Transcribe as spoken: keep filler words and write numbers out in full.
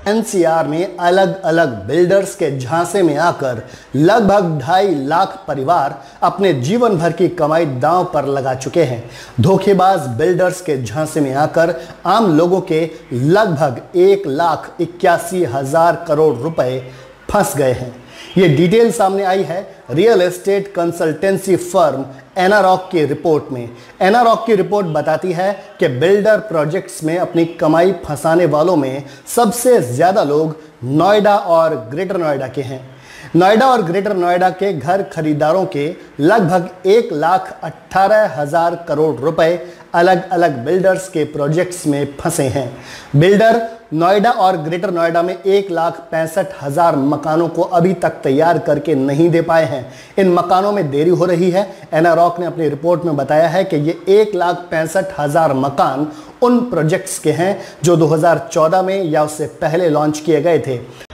NCR में अलग अलग बिल्डर्स के झांसे में आकर लगभग ढाई लाख परिवार अपने जीवन भर की कमाई दांव पर लगा चुके हैं। धोखेबाज बिल्डर्स के झांसे में आकर आम लोगों के लगभग एक लाख इक्यासी हजार करोड़ रुपए फंस गए हैं। ये डिटेल सामने आई है real estate consultancy firm Anarock की रिपोर्ट में। एनारॉक की रिपोर्ट बताती है कि बिल्डर प्रोजेक्ट्स में अपनी कमाई फंसाने वालों में सबसे ज्यादा लोग नोएडा और ग्रेटर नोएडा के हैं। नोएडा और ग्रेटर नोएडा के घर खरीदारों के लगभग एक लाख अट्ठारह हजार करोड़ रुपए अलग अलग बिल्डर्स के प्रोजेक्ट्स में फंसे हैं। बिल्डर नोएडा और ग्रेटर नोएडा में एक लाख पैंसठ हजार मकानों को अभी तक तैयार करके नहीं दे पाए हैं। इन मकानों में देरी हो रही है। एनारॉक ने अपनी रिपोर्ट में बताया है कि ये एक लाख पैंसठ हजार मकान उन प्रोजेक्ट्स के हैं जो दो हज़ार चौदह में या उससे पहले लॉन्च किए गए थे।